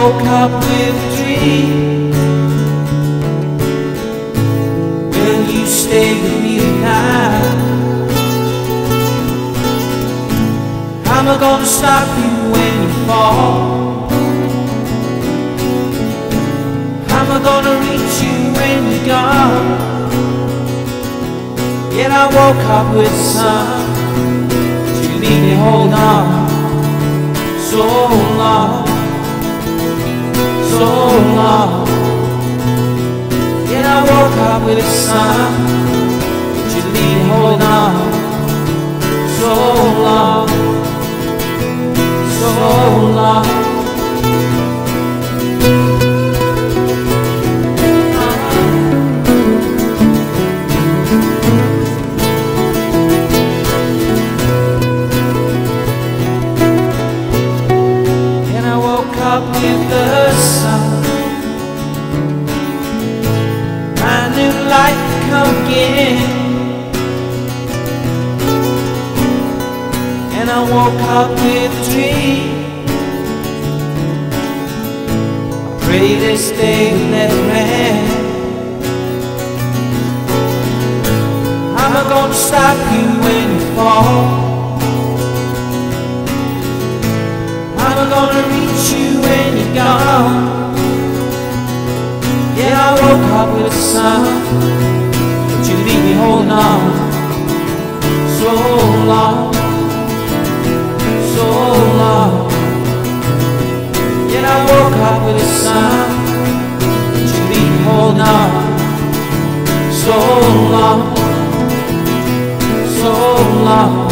woke up with a dream. Will you stay with me tonight? How am I gonna stop you when you fall? How am I gonna reach you when you're gone? Yet I woke up with the sun. You need me, hold on. So long, so long. Yet I woke up with the sun. You need me, hold on. So long, so long. Up with the sun, my new life come again. And I woke up with a dream. I pray this day will never end. How am I gonna stop you when you fall? How am I gonna reach you when you're gone? Yeah, I woke up with the sun, but you leave me holding on. So long, so long. Yeah, I woke up with the sun, but you leave me holding on. So long, so long.